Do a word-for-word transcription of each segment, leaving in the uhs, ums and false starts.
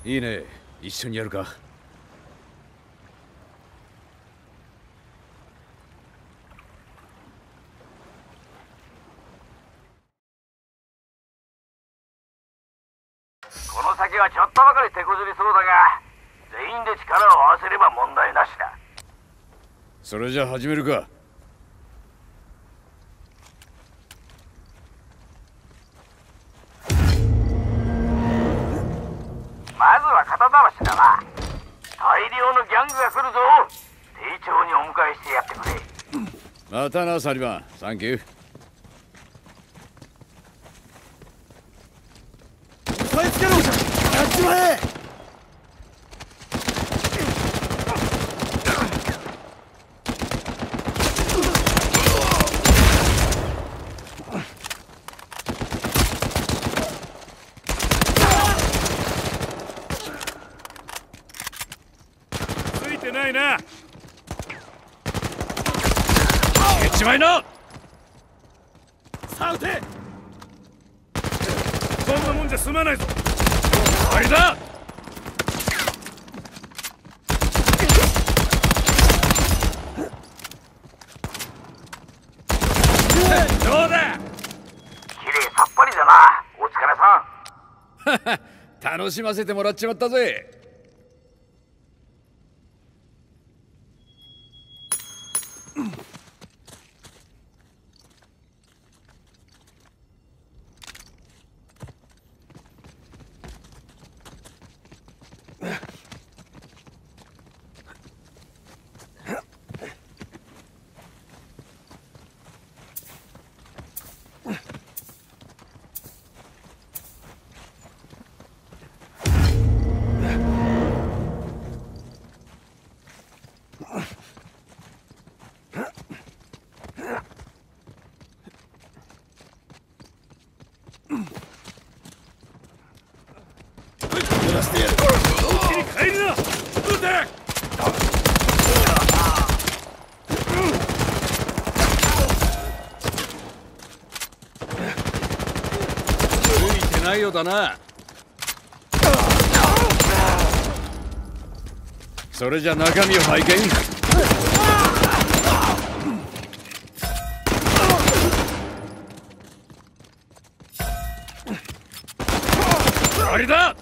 いいね、一緒にやるか。 この先はちょっとばかり手こずりそうだが、全員で力を合わせれば問題なしだ。 それじゃあ始めるか。 まずは肩慣らしだな。大量のギャングが来るぞ。丁重にお迎えしてやってくれ。 またな、サリバン。サンキュー。 押さえつけろ。やっちまえ。 ついてないな。やっちまいな。 さあ撃て。 そんなもんじゃ済まないぞ。終わりだ。どうだ。 きれいさっぱりだな。お疲れさん。 楽しませてもらっちまったぜ。帰るな。撃て。ついてないようだな。それじゃ中身を拝見。終わりだ。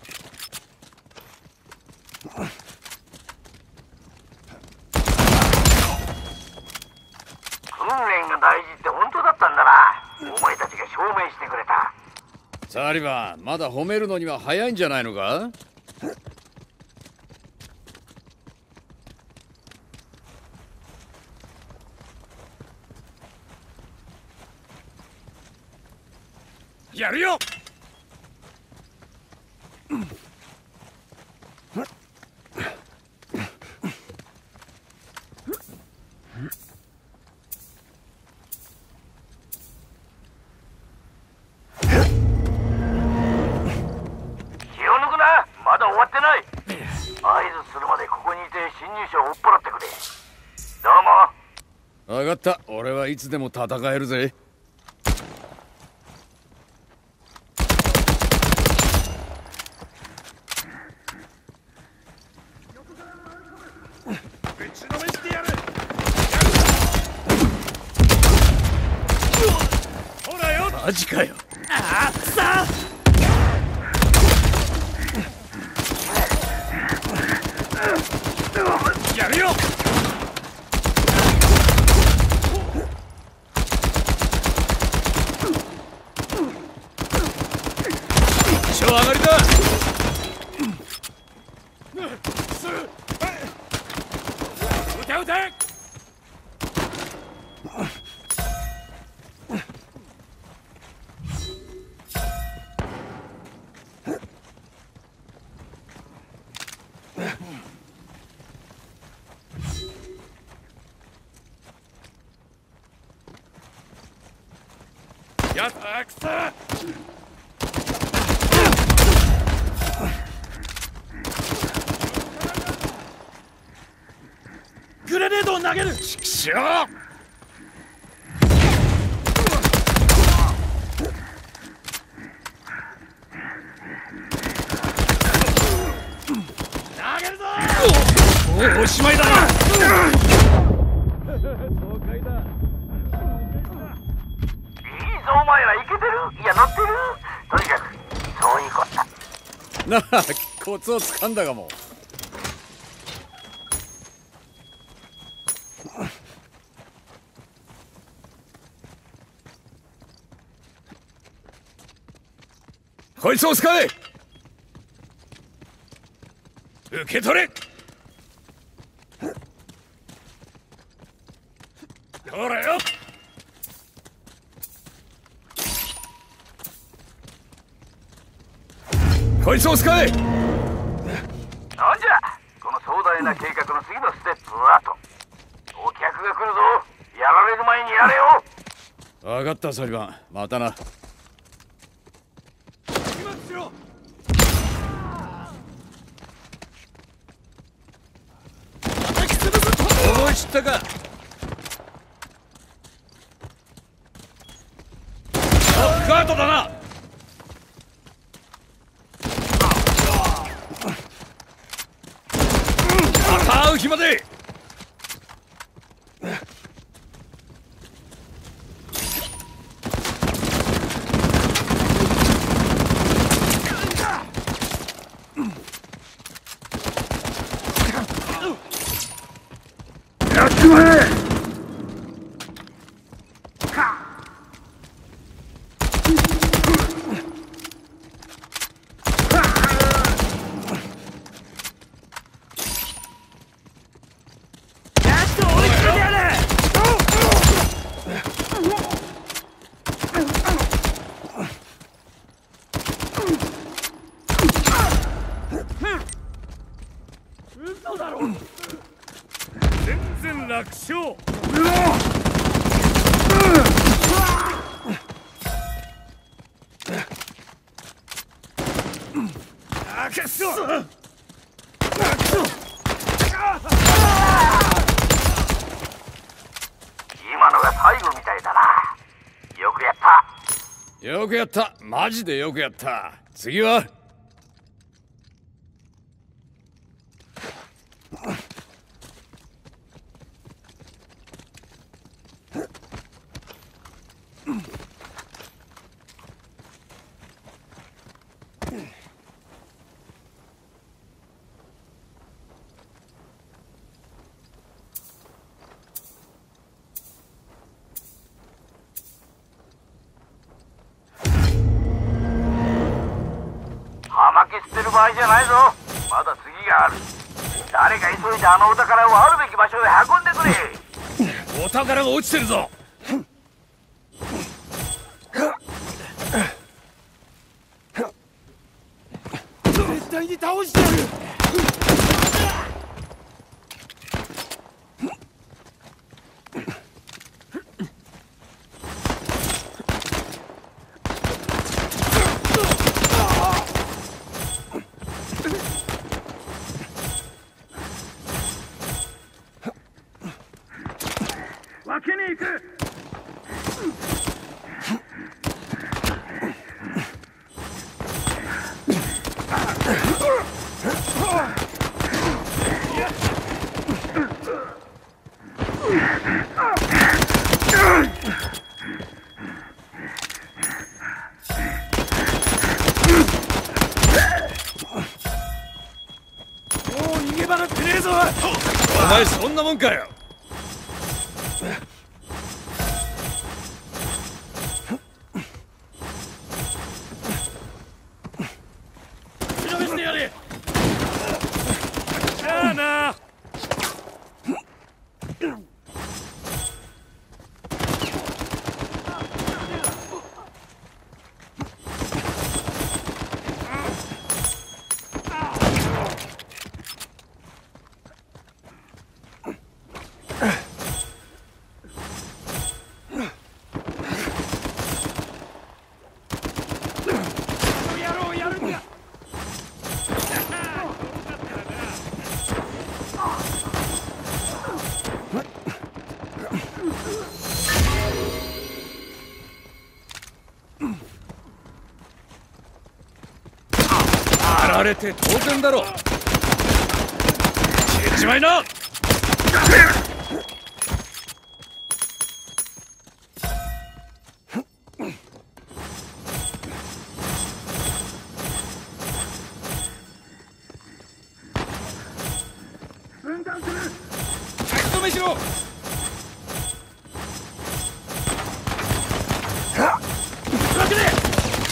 訓練が大事って本当だったんだな。お前たちが証明してくれた。 サリバン、まだ褒めるのには早いんじゃないのか。やるよ。分かった。俺はいつでも戦えるぜ。 打ちのめしてやる。ほらよ。 マジかよ。 あっさ。 やるよ。一丁上がりだ。 撃て撃て。やったくさ。グレネードを投げる。 ちくしょう。 うおしまいだな。 いいぞお前ら、イケてる？いや乗ってる？とにかくそういうこった。 なあ、コツをつかんだかも。こいつを使え。受け取れ。ほらよ。こいつを使え。なんじゃこの壮大な計画の次のステップはと。お客が来るぞ。やられる前にやれよ。 分かったサリバン、またな。思い知ったか。ガードだな。また会う日まで。 やっちまえ。 全然楽勝。 今のが最後みたいだな。よくやった。 よくやった。マジでよくやった。次は葉巻捨てる場合じゃないぞ。まだ次がある。誰か急いであのお宝をあるべき場所へ運んでくれ。 お宝が落ちてるぞ。 絶対に倒してやる。 分けに行く。 もう逃げ場ってねえぞ。 お前そんなもんかよ。 広めしてやれ。じゃあな。 やられて当然だろ。 しまいな。 分断する。 書き留めしろ。待てね。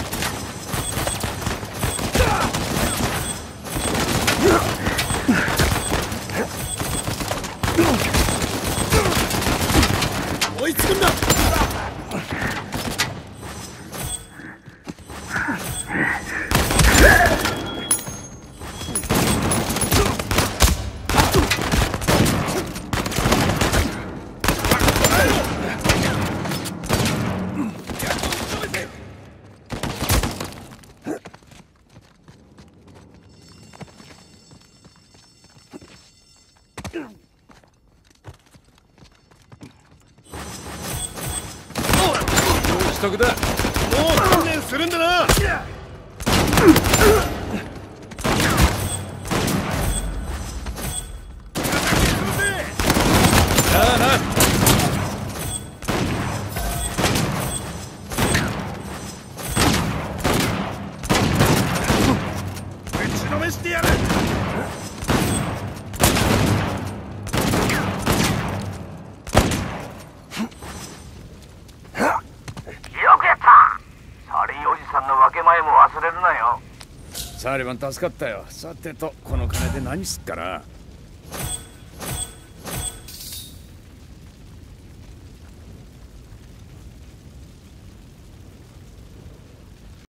追いつくんだ。支度だ。もう観念するんだな。さあな。打ちのめしてやる。 前も忘れるなよ。 サリバン助かったよ。さてとこの金で何すっかな。